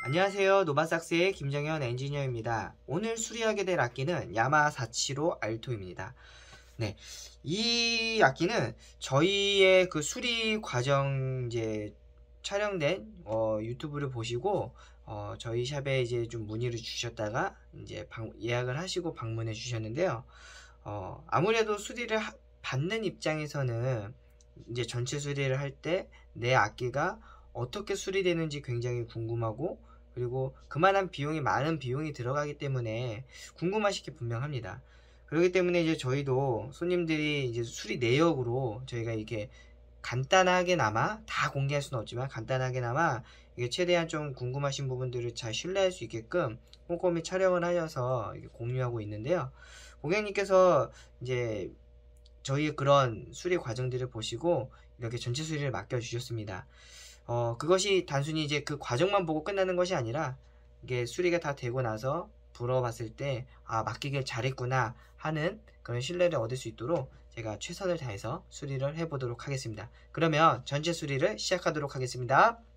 안녕하세요. 노바삭스의 김정현 엔지니어입니다. 오늘 수리하게 될 악기는 야마하 475 알토입니다. 네, 이 악기는 저희의 그 수리 과정 이제 촬영된 유튜브를 보시고 저희 샵에 이제 좀 문의를 주셨다가 이제 예약을 하시고 방문해 주셨는데요. 아무래도 수리를 받는 입장에서는 이제 전체 수리를 할 때 내 악기가 어떻게 수리되는지 굉장히 궁금하고, 그리고 그만한 비용이, 많은 비용이 들어가기 때문에 궁금하실 게 분명합니다. 그렇기 때문에 이제 저희도 손님들이 이제 수리 내역으로 저희가 이렇게 간단하게나마, 다 공개할 수는 없지만 간단하게나마 이게 최대한 좀 궁금하신 부분들을 잘 신뢰할 수 있게끔 꼼꼼히 촬영을 하셔서 공유하고 있는데요. 고객님께서 이제 저희의 그런 수리 과정들을 보시고 이렇게 전체 수리를 맡겨주셨습니다. 그것이 단순히 이제 그 과정만 보고 끝나는 것이 아니라 이게 수리가 다 되고 나서 불어봤을 때 맡기길 잘했구나 하는 그런 신뢰를 얻을 수 있도록 제가 최선을 다해서 수리를 해보도록 하겠습니다. 그러면 전체 수리를 시작하도록 하겠습니다.